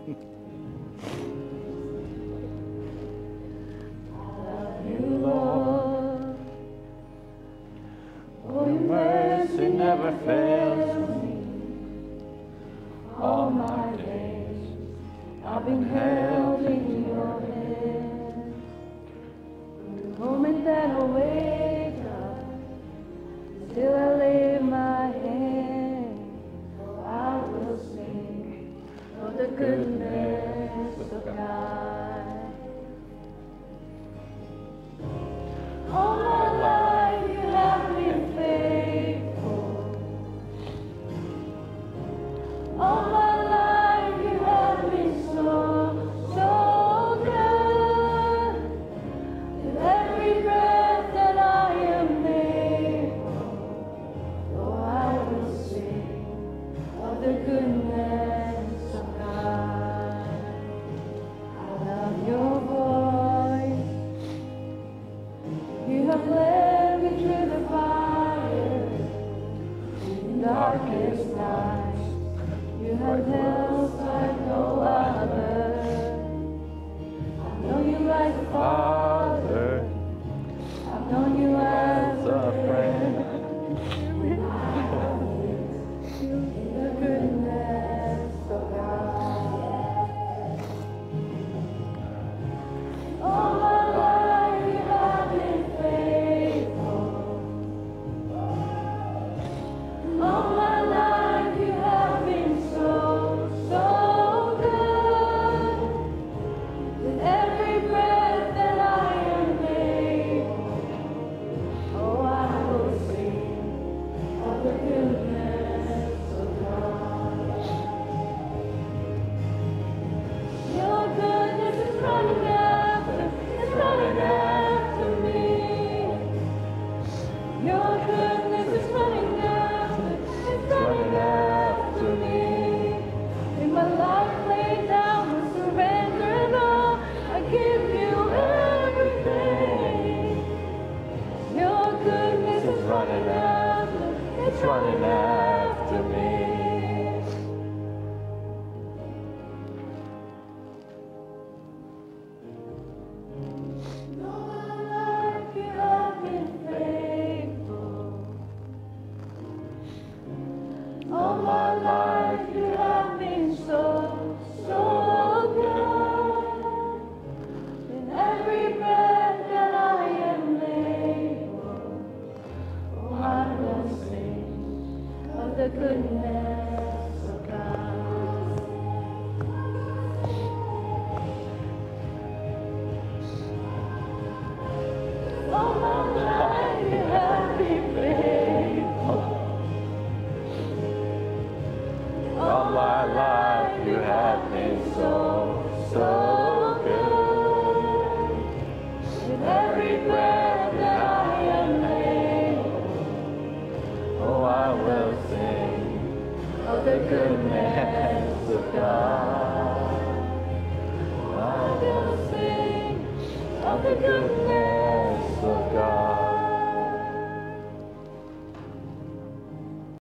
Love you, Lord. Oh, your mercy never fails me. All my days I've been held in your hand. The moment that I wake up, still I lift my hand. Oh, I will sing of the goodness of God. All my life you have been faithful. All my life you have been so, so good. With every breath that I am able, oh, I will sing of the goodness of God. I love your voice. You have led me through the fire, in darkest nights. You have held like no other. I've known you like a father. I've known you as a friend. The goodness of God. All my life you have been faithful. All my life you have been so, so good. With every breath that I am able, oh, I will sing of the goodness of God. Your goodness is running after me. Your goodness is running after me. In my life laid down, I surrender it all. I give you everything. Your goodness is running after, it's running after me. All my life you have been faithful. All my life you have been so, so good. In every breath that I am able, oh, I will sing of the goodness of God. All my life you have been faithful. All my life you have been so, so good. With every breath that I am able, oh, I will sing of the goodness of God. I will sing of the goodness